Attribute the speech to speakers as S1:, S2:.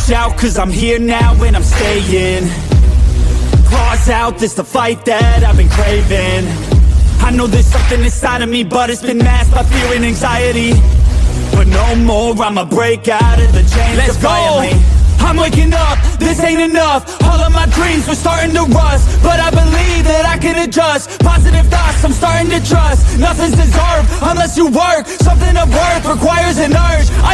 S1: Watch out, cause I'm here now and I'm staying. Claws out, this the fight that I've been craving. I know there's something inside of me, but it's been masked by fear and anxiety. But no more, I'ma break out of the chains. Let's go! I'm waking up, this ain't enough. All of my dreams were starting to rust, but I believe that I can adjust. Positive thoughts, I'm starting to trust. Nothing's deserved unless you work. Something of worth requires an urge.